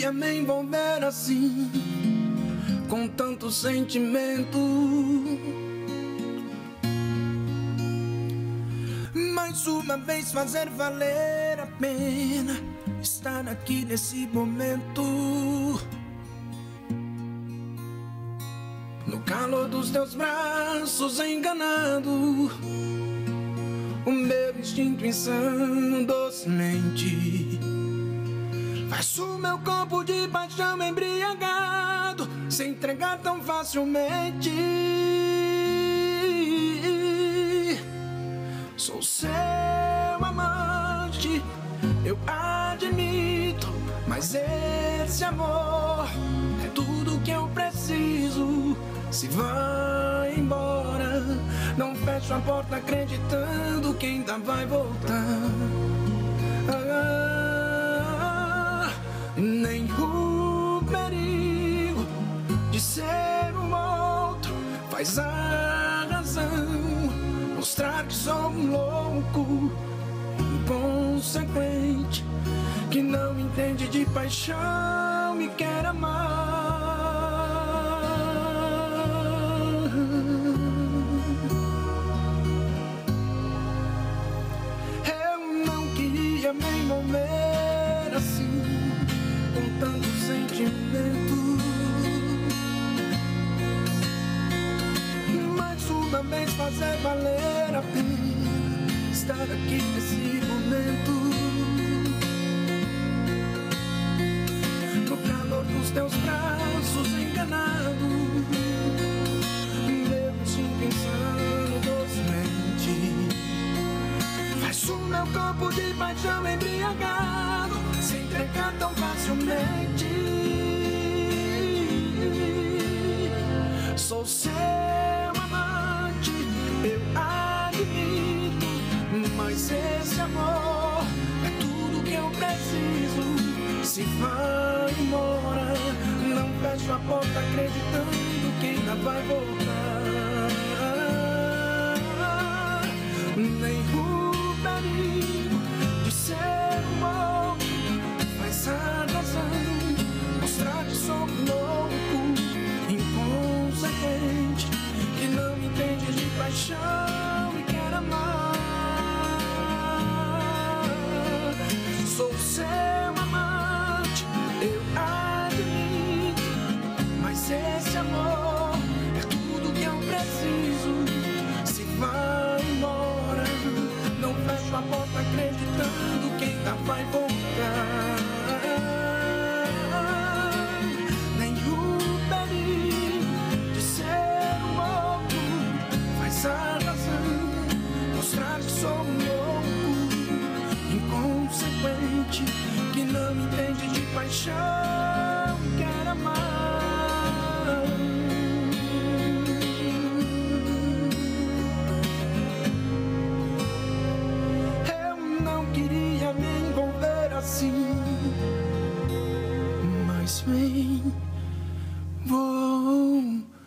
queria me envolver assim, com tanto sentimento. Mais uma vez fazer valer a pena estar aqui nesse momento. No calor dos teus braços enganado, o meu instinto insano docemente faz o meu corpo de paixão embriagado se entregar tão facilmente. Sou seu amante, eu admito, mas esse amor é tudo que eu preciso. Se vai embora, não fecho a porta acreditando que ainda vai voltar. Nem o perigo de ser um outro faz a razão mostrar que sou um louco inconsequente, que não entende de paixão e quer amar. Eu não queria me envolver assim, com tanto sentimento. Mais uma vez fazer valer a pena estar aqui nesse momento. No calor dos teus braços enganado, meu instinto insano docemente faz o meu corpo de paixão embriagado se entregar tão facilmente. Sou seu amante, eu admito, mas esse amor é tudo que eu preciso. Se vai embora, não fecho a porta acreditando que ainda vai voltar. Nem o perigo de ser um outro faz a razão mostrar que sou um louco inconsequente, que não entende de paixão e quer amar. Sou seu amante, eu admito, mas esse amor é tudo que eu preciso. Se vai embora, não fecho a porta acreditando que ainda vai voltar. Nem o perigo de ser um outro faz a razão mostrar que sou um louco inconsequente, que não entende de paixão e quer amar. Eu não queria me envolver assim, mas vem, vou